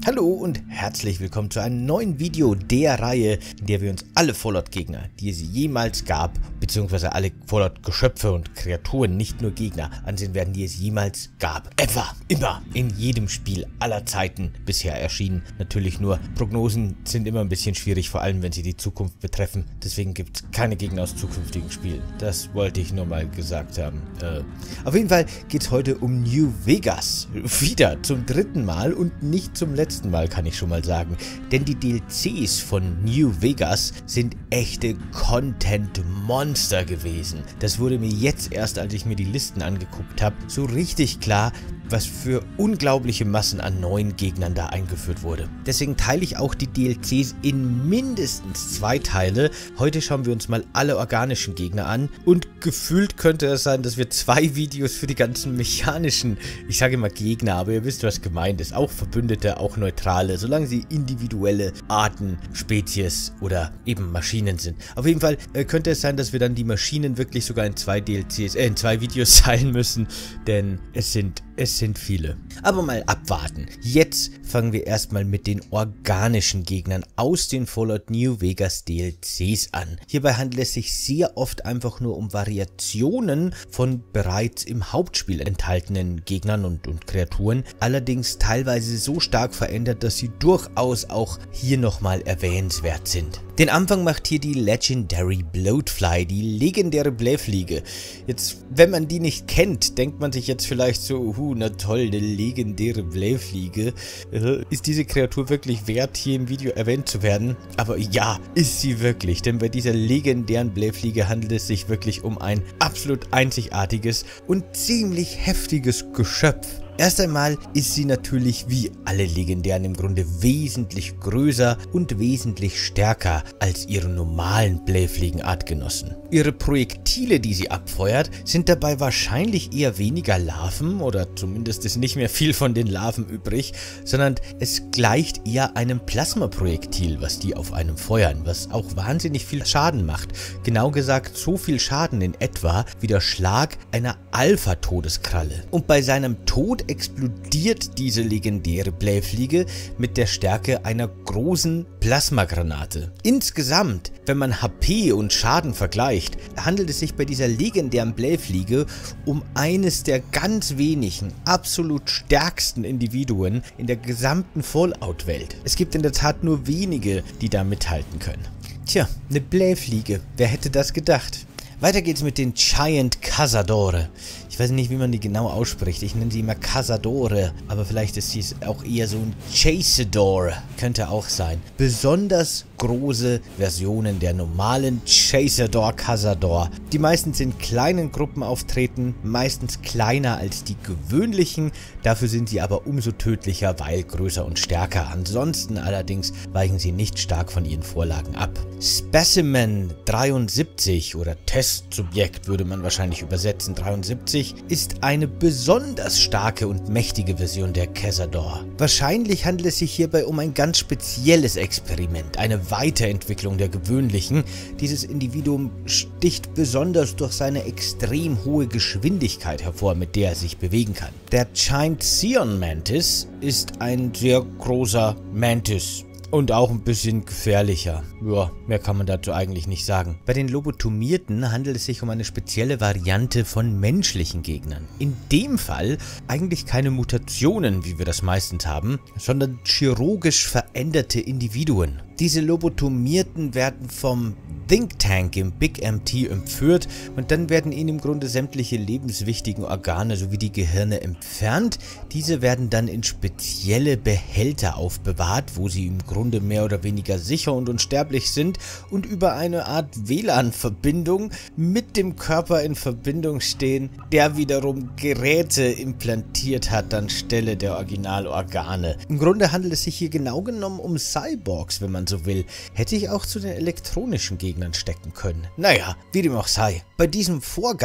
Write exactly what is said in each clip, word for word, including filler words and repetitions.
Hallo und herzlich willkommen zu einem neuen Video der Reihe, in der wir uns alle Fallout-Gegner, die es jemals gab, beziehungsweise alle Fallout-Geschöpfe und Kreaturen, nicht nur Gegner, ansehen werden, die es jemals gab. Ever, immer, in jedem Spiel aller Zeiten bisher erschienen. Natürlich nur, Prognosen sind immer ein bisschen schwierig, vor allem wenn sie die Zukunft betreffen. Deswegen gibt es keine Gegner aus zukünftigen Spielen. Das wollte ich nur mal gesagt haben. Äh, auf jeden Fall geht es heute um New Vegas. Wieder zum dritten Mal und nicht zum letzten Mal, kann ich schon mal sagen. Denn die D L Cs von New Vegas sind echte Content-Monster gewesen. Das wurde mir jetzt erst, als ich mir die Listen angeguckt habe, so richtig klar, was für unglaubliche Massen an neuen Gegnern da eingeführt wurde. Deswegen teile ich auch die D L Cs in mindestens zwei Teile. Heute schauen wir uns mal alle organischen Gegner an und gefühlt könnte es sein, dass wir zwei Videos für die ganzen mechanischen, ich sage immer Gegner, aber ihr wisst, was gemeint ist. Auch Verbündete, auch Neutrale, solange sie individuelle Arten, Spezies oder eben Maschinen sind. Auf jeden Fall äh, könnte es sein, dass wir dann die Maschinen wirklich sogar in zwei D L Cs, äh, in zwei Videos teilen müssen, denn es sind Es sind viele. Aber mal abwarten. Jetzt fangen wir erstmal mit den organischen Gegnern aus den Fallout New Vegas D L Cs an. Hierbei handelt es sich sehr oft einfach nur um Variationen von bereits im Hauptspiel enthaltenen Gegnern und, und Kreaturen. Allerdings teilweise so stark verändert, dass sie durchaus auch hier nochmal erwähnenswert sind. Den Anfang macht hier die Legendary Bloatfly, die legendäre Blähfliege. Jetzt, wenn man die nicht kennt, denkt man sich jetzt vielleicht so, huh, na toll, eine legendäre Blähfliege. Äh, ist diese Kreatur wirklich wert, hier im Video erwähnt zu werden? Aber ja, ist sie wirklich, denn bei dieser legendären Blähfliege handelt es sich wirklich um ein absolut einzigartiges und ziemlich heftiges Geschöpf. Erst einmal ist sie natürlich wie alle Legendären im Grunde wesentlich größer und wesentlich stärker als ihre normalen Blähfliegen-Artgenossen. Ihre Projektile, die sie abfeuert, sind dabei wahrscheinlich eher weniger Larven, oder zumindest ist nicht mehr viel von den Larven übrig, sondern es gleicht eher einem Plasmaprojektil, was die auf einem feuern, was auch wahnsinnig viel Schaden macht. Genau gesagt so viel Schaden in etwa wie der Schlag einer Alpha-Todeskralle. Und bei seinem Tod explodiert diese legendäre Blähfliege mit der Stärke einer großen Plasmagranate. Insgesamt, wenn man H P und Schaden vergleicht, handelt es sich bei dieser legendären Blähfliege um eines der ganz wenigen, absolut stärksten Individuen in der gesamten Fallout-Welt. Es gibt in der Tat nur wenige, die da mithalten können. Tja, eine Blähfliege, wer hätte das gedacht? Weiter geht's mit den Giant Cazadore. Ich weiß nicht, wie man die genau ausspricht. Ich nenne sie immer Cazadore, aber vielleicht ist sie auch eher so ein Chassador. Könnte auch sein. Besonders große Versionen der normalen Chassador Cazador. Die meisten sind in kleinen Gruppen auftreten, meistens kleiner als die gewöhnlichen. Dafür sind sie aber umso tödlicher, weil größer und stärker. Ansonsten allerdings weichen sie nicht stark von ihren Vorlagen ab. Specimen dreiundsiebzig oder Testsubjekt würde man wahrscheinlich übersetzen, dreiundsiebzig, ist eine besonders starke und mächtige Version der Cazador. Wahrscheinlich handelt es sich hierbei um ein ganz spezielles Experiment, eine Weiterentwicklung der gewöhnlichen. Dieses Individuum sticht besonders durch seine extrem hohe Geschwindigkeit hervor, mit der er sich bewegen kann. Der Giant Xeon Mantis ist ein sehr großer Mantis. Und auch ein bisschen gefährlicher. Ja, mehr kann man dazu eigentlich nicht sagen. Bei den Lobotomierten handelt es sich um eine spezielle Variante von menschlichen Gegnern. In dem Fall eigentlich keine Mutationen, wie wir das meistens haben, sondern chirurgisch veränderte Individuen. Diese Lobotomierten werden vom Think Tank im Big M T entführt und dann werden ihnen im Grunde sämtliche lebenswichtigen Organe sowie die Gehirne entfernt. Diese werden dann in spezielle Behälter aufbewahrt, wo sie im Grunde mehr oder weniger sicher und unsterblich sind und über eine Art W L A N-Verbindung mit dem Körper in Verbindung stehen, der wiederum Geräte implantiert hat anstelle der Originalorgane. Im Grunde handelt es sich hier genau genommen um Cyborgs, wenn man so will. Hätte ich auch zu den elektronischen Gegnern stecken können. Naja, wie dem auch sei. Bei diesem Vorgang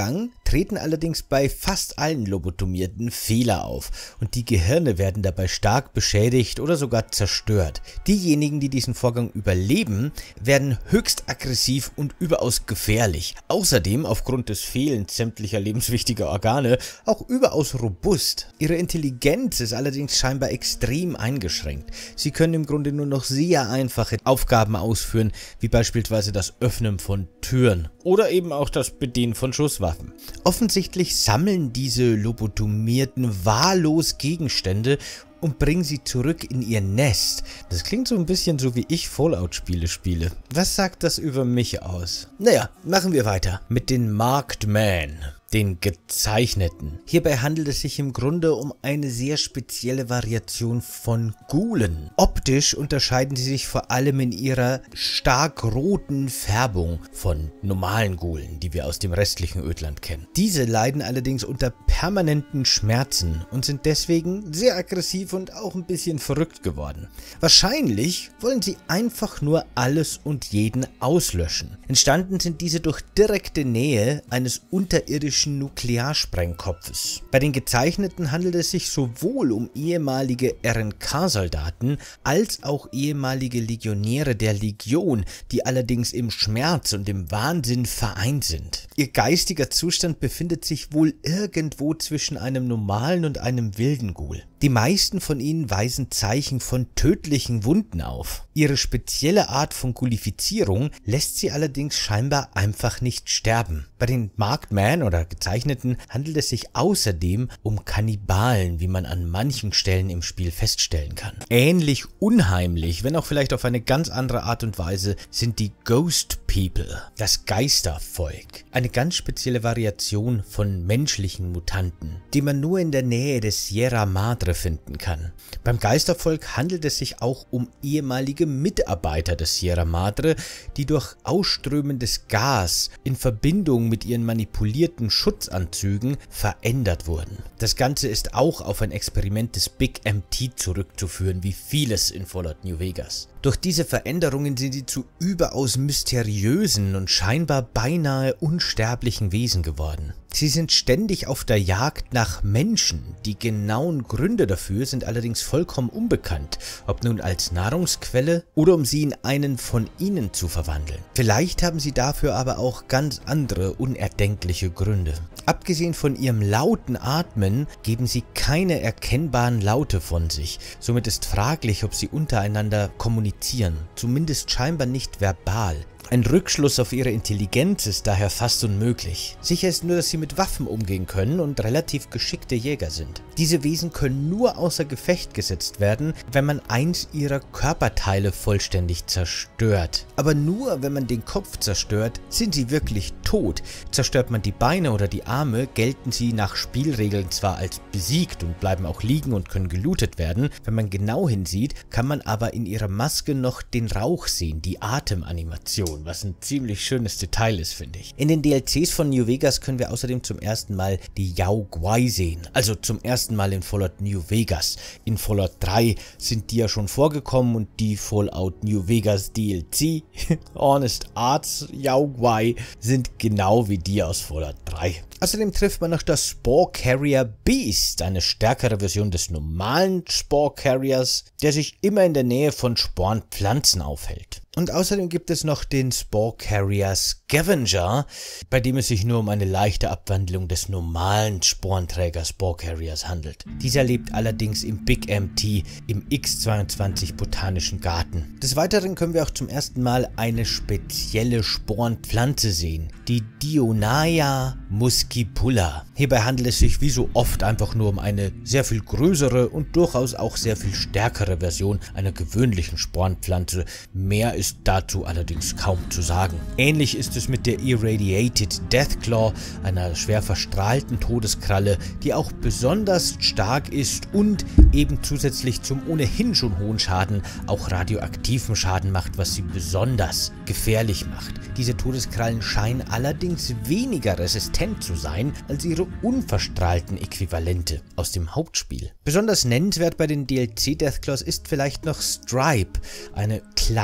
treten allerdings bei fast allen Lobotomierten Fehler auf und die Gehirne werden dabei stark beschädigt oder sogar zerstört. Diejenigen, die diesen Vorgang überleben, werden höchst aggressiv und überaus gefährlich. Außerdem, aufgrund des Fehlens sämtlicher lebenswichtiger Organe, auch überaus robust. Ihre Intelligenz ist allerdings scheinbar extrem eingeschränkt. Sie können im Grunde nur noch sehr einfache Aufgaben ausführen, wie beispielsweise das Öffnen von Türen oder eben auch das Bedienen von Schusswaffen. Offensichtlich sammeln diese Lobotomierten wahllos Gegenstände und bringen sie zurück in ihr Nest. Das klingt so ein bisschen so, wie ich Fallout-Spiele spiele. Was sagt das über mich aus? Naja, machen wir weiter mit den Marked Man, den Gezeichneten. Hierbei handelt es sich im Grunde um eine sehr spezielle Variation von Ghoulen. Optisch unterscheiden sie sich vor allem in ihrer stark roten Färbung von normalen Ghoulen, die wir aus dem restlichen Ödland kennen. Diese leiden allerdings unter permanenten Schmerzen und sind deswegen sehr aggressiv und auch ein bisschen verrückt geworden. Wahrscheinlich wollen sie einfach nur alles und jeden auslöschen. Entstanden sind diese durch direkte Nähe eines unterirdischen Nuklearsprengkopfes. Bei den Gezeichneten handelt es sich sowohl um ehemalige R N K-Soldaten als auch ehemalige Legionäre der Legion, die allerdings im Schmerz und im Wahnsinn vereint sind. Ihr geistiger Zustand befindet sich wohl irgendwo zwischen einem normalen und einem wilden Ghoul. Die meisten von ihnen weisen Zeichen von tödlichen Wunden auf. Ihre spezielle Art von Ghulifizierung lässt sie allerdings scheinbar einfach nicht sterben. Bei den Marked Man oder Gezeichneten handelt es sich außerdem um Kannibalen, wie man an manchen Stellen im Spiel feststellen kann. Ähnlich unheimlich, wenn auch vielleicht auf eine ganz andere Art und Weise, sind die Ghost People, das Geistervolk. Eine ganz spezielle Variation von menschlichen Mutanten, die man nur in der Nähe des Sierra Madre finden kann. Beim Geistervolk handelt es sich auch um ehemalige Mitarbeiter des Sierra Madre, die durch ausströmendes Gas in Verbindung mit ihren manipulierten Schutzanzügen verändert wurden. Das Ganze ist auch auf ein Experiment des Big M T zurückzuführen, wie vieles in Fallout New Vegas. Durch diese Veränderungen sind sie zu überaus mysteriösen und scheinbar beinahe unsterblichen Wesen geworden. Sie sind ständig auf der Jagd nach Menschen. Die genauen Gründe dafür sind allerdings vollkommen unbekannt, ob nun als Nahrungsquelle oder um sie in einen von ihnen zu verwandeln. Vielleicht haben sie dafür aber auch ganz andere unerdenkliche Gründe. Abgesehen von ihrem lauten Atmen geben sie keine erkennbaren Laute von sich. Somit ist fraglich, ob sie untereinander kommunizieren, zumindest scheinbar nicht verbal. Ein Rückschluss auf ihre Intelligenz ist daher fast unmöglich. Sicher ist nur, dass sie mit Waffen umgehen können und relativ geschickte Jäger sind. Diese Wesen können nur außer Gefecht gesetzt werden, wenn man eins ihrer Körperteile vollständig zerstört. Aber nur, wenn man den Kopf zerstört, sind sie wirklich tot. Zerstört man die Beine oder die Arme, gelten sie nach Spielregeln zwar als besiegt und bleiben auch liegen und können gelootet werden. Wenn man genau hinsieht, kann man aber in ihrer Maske noch den Rauch sehen, die Atemanimation, was ein ziemlich schönes Detail ist, finde ich. In den D L Cs von New Vegas können wir außerdem zum ersten Mal die Yao Guai sehen, also zum ersten Mal in Fallout New Vegas. In Fallout drei sind die ja schon vorgekommen und die Fallout New Vegas D L C, Honest Arts Yao Guai, sind genau wie die aus Fallout drei. Außerdem trifft man noch das Spore Carrier Beast, eine stärkere Version des normalen Spore Carriers, der sich immer in der Nähe von Sporenpflanzen aufhält. Und außerdem gibt es noch den Spore Carrier Scavenger, bei dem es sich nur um eine leichte Abwandlung des normalen Sporenträger Spore Carriers handelt. Dieser lebt allerdings im Big M T im X zweiundzwanzig Botanischen Garten. Des Weiteren können wir auch zum ersten Mal eine spezielle Sporenpflanze sehen, die Dionaea muscipula. Hierbei handelt es sich wie so oft einfach nur um eine sehr viel größere und durchaus auch sehr viel stärkere Version einer gewöhnlichen Sporenpflanze. Mehr ist dazu allerdings kaum zu sagen. Ähnlich ist es mit der Irradiated Deathclaw, einer schwer verstrahlten Todeskralle, die auch besonders stark ist und eben zusätzlich zum ohnehin schon hohen Schaden auch radioaktiven Schaden macht, was sie besonders gefährlich macht. Diese Todeskrallen scheinen allerdings weniger resistent zu sein als ihre unverstrahlten Äquivalente aus dem Hauptspiel. Besonders nennenswert bei den D L C Deathclaws ist vielleicht noch Stripe, eine kleine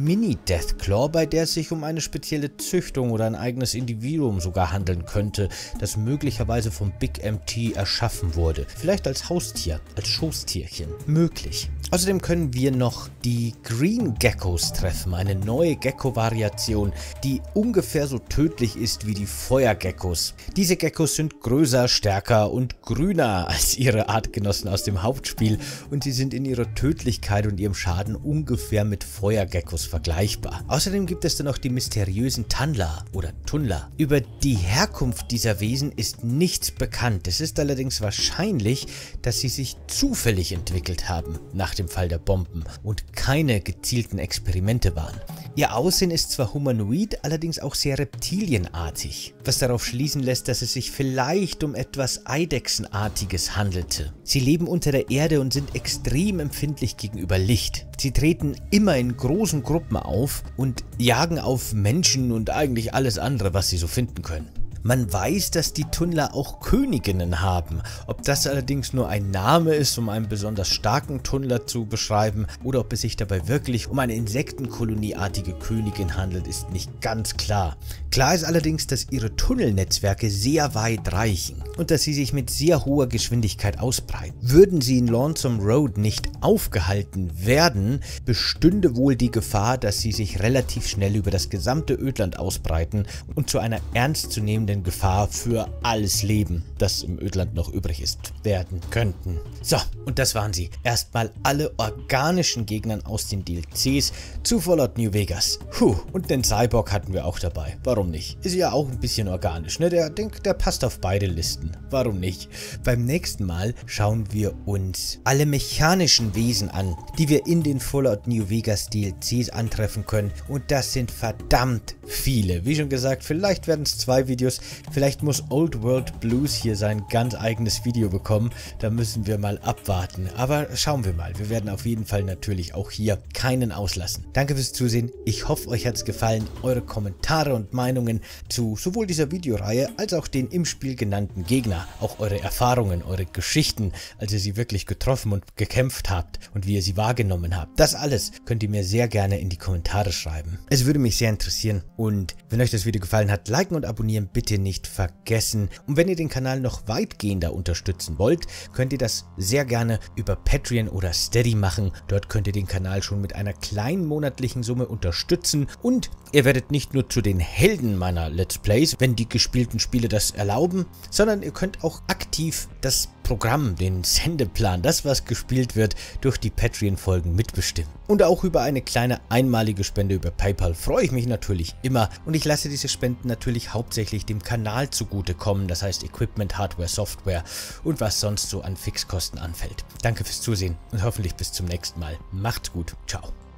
Mini-Deathclaw, bei der es sich um eine spezielle Züchtung oder ein eigenes Individuum sogar handeln könnte, das möglicherweise vom Big M T erschaffen wurde. Vielleicht als Haustier, als Schoßtierchen. Möglich. Außerdem können wir noch die Green Geckos treffen, eine neue Gecko-Variation, die ungefähr so tödlich ist wie die Feuergeckos. Diese Geckos sind größer, stärker und grüner als ihre Artgenossen aus dem Hauptspiel und sie sind in ihrer Tödlichkeit und ihrem Schaden ungefähr mit Feuergeckos vergleichbar. Außerdem gibt es dann noch die mysteriösen Tunla oder Tunla. Über die Herkunft dieser Wesen ist nichts bekannt. Es ist allerdings wahrscheinlich, dass sie sich zufällig entwickelt haben nach dem Fall der Bomben und keine gezielten Experimente waren. Ihr Aussehen ist zwar humanoid, allerdings auch sehr reptilienartig, was darauf schließen lässt, dass es sich vielleicht um etwas Eidechsenartiges handelte. Sie leben unter der Erde und sind extrem empfindlich gegenüber Licht. Sie treten immer in großen Gruppen auf und jagen auf Menschen und eigentlich alles andere, was sie so finden können. Man weiß, dass die Tunla auch Königinnen haben. Ob das allerdings nur ein Name ist, um einen besonders starken Tunla zu beschreiben, oder ob es sich dabei wirklich um eine Insektenkolonieartige Königin handelt, ist nicht ganz klar. Klar ist allerdings, dass ihre Tunnelnetzwerke sehr weit reichen und dass sie sich mit sehr hoher Geschwindigkeit ausbreiten. Würden sie in Lonesome Road nicht aufgehalten werden, bestünde wohl die Gefahr, dass sie sich relativ schnell über das gesamte Ödland ausbreiten und zu einer ernstzunehmenden Gefahr für alles Leben, das im Ödland noch übrig ist, werden könnten. So, und das waren sie. Erstmal alle organischen Gegnern aus den D L Cs zu Fallout New Vegas. Puh, und den Cyborg hatten wir auch dabei. Warum nicht? Ist ja auch ein bisschen organisch, ne? Der, der, der passt auf beide Listen. Warum nicht? Beim nächsten Mal schauen wir uns alle mechanischen Wesen an, die wir in den Fallout New Vegas D L Cs antreffen können. Und das sind verdammt viele. Wie schon gesagt, vielleicht werden es zwei Videos. Vielleicht muss Old World Blues hier sein ganz eigenes Video bekommen. Da müssen wir mal abwarten. Aber schauen wir mal. Wir werden auf jeden Fall natürlich auch hier keinen auslassen. Danke fürs Zusehen. Ich hoffe, euch hat es gefallen. Eure Kommentare und Meinungen zu sowohl dieser Videoreihe als auch den im Spiel genannten Gegner. Auch eure Erfahrungen, eure Geschichten, als ihr sie wirklich getroffen und gekämpft habt und wie ihr sie wahrgenommen habt. Das alles könnt ihr mir sehr gerne in die Kommentare schreiben. Es würde mich sehr interessieren. Und wenn euch das Video gefallen hat, liken und abonnieren bitte nicht vergessen. Und wenn ihr den Kanal noch weitgehender unterstützen wollt, könnt ihr das sehr gerne über Patreon oder Steady machen. Dort könnt ihr den Kanal schon mit einer kleinen monatlichen Summe unterstützen und ihr werdet nicht nur zu den Helden meiner Let's Plays, wenn die gespielten Spiele das erlauben, sondern ihr könnt auch aktiv das Programm, den Sendeplan, das was gespielt wird, durch die Patreon-Folgen mitbestimmen. Und auch über eine kleine einmalige Spende über PayPal freue ich mich natürlich immer und ich lasse diese Spenden natürlich hauptsächlich dem Kanal zugutekommen, das heißt Equipment, Hardware, Software und was sonst so an Fixkosten anfällt. Danke fürs Zusehen und hoffentlich bis zum nächsten Mal. Macht's gut. Ciao.